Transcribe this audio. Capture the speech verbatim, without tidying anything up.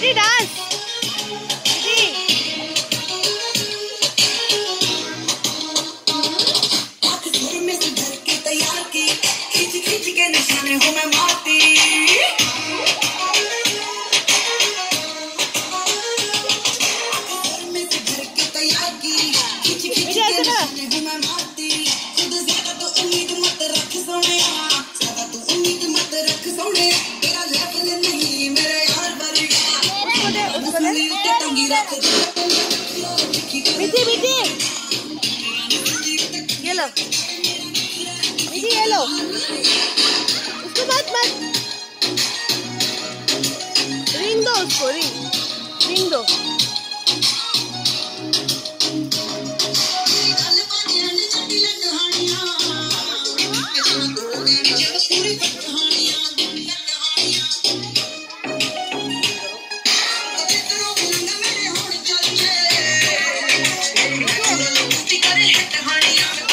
बेटी डांस हूँ मैं मारती तैयार की खींच खींच के हूँ मैं मारती खुद ज्यादा तो उम्मीद मत रख सोने ज्यादा तो उम्मीद मत रख सोने तेरा लेवल नहीं मेरे यार बढ़ेगा टंगी रख बेटी बेटी ये लो बेटी ये लो उसको मत मत रिंग दो उसको रिंग रिंग दो करे